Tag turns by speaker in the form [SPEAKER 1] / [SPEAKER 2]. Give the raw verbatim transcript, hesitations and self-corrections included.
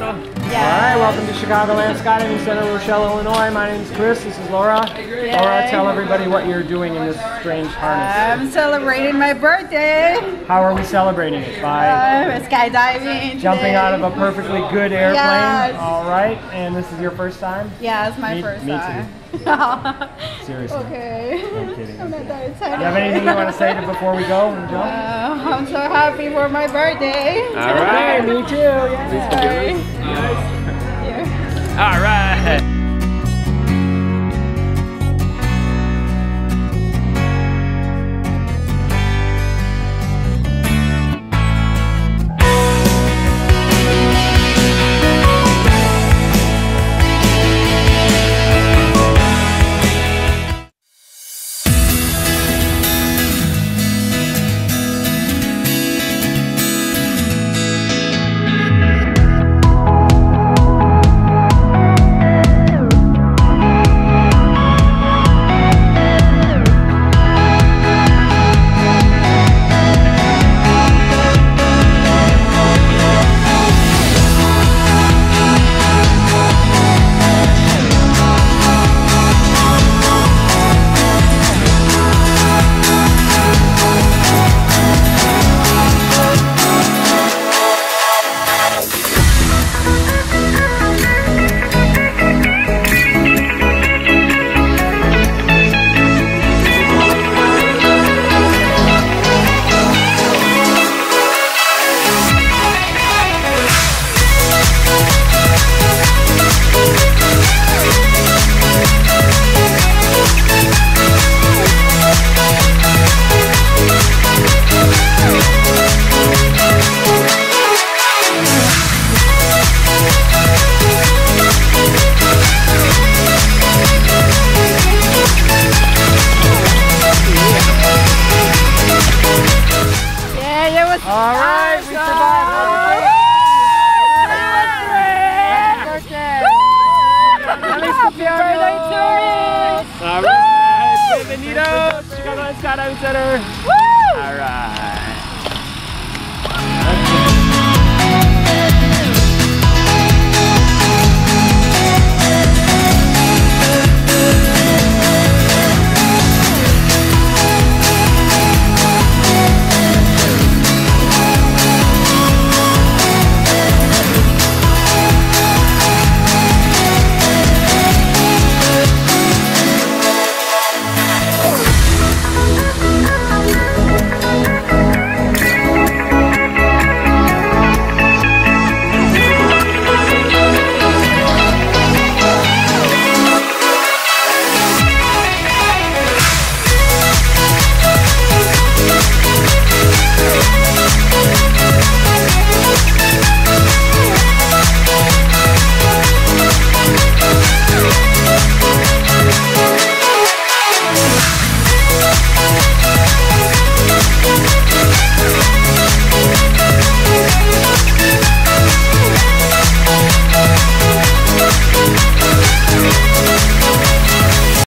[SPEAKER 1] Yeah.
[SPEAKER 2] All right, welcome to Chicagoland Skydiving Center, Rochelle, Illinois. My name is Chris. This is Laura.
[SPEAKER 1] Yay.
[SPEAKER 2] Laura, tell everybody what you're doing in this strange harness.
[SPEAKER 1] I'm celebrating my birthday.
[SPEAKER 2] How are we celebrating it? By
[SPEAKER 1] Uh, skydiving.
[SPEAKER 2] jumping
[SPEAKER 1] today.
[SPEAKER 2] out of a perfectly good airplane.
[SPEAKER 1] Yes.
[SPEAKER 2] All right, and this is your first time?
[SPEAKER 1] Yeah, it's my
[SPEAKER 2] Me-
[SPEAKER 1] first
[SPEAKER 2] me too.
[SPEAKER 1] time.
[SPEAKER 2] Seriously.
[SPEAKER 1] Okay.
[SPEAKER 2] No kidding.
[SPEAKER 1] I'm not that
[SPEAKER 2] Do
[SPEAKER 1] excited.
[SPEAKER 2] you have anything you want to say to before we go and jump?
[SPEAKER 1] Uh, I'm so happy for my birthday.
[SPEAKER 3] All right.
[SPEAKER 2] Okay, me too. Yeah.
[SPEAKER 1] Sorry.
[SPEAKER 3] All right.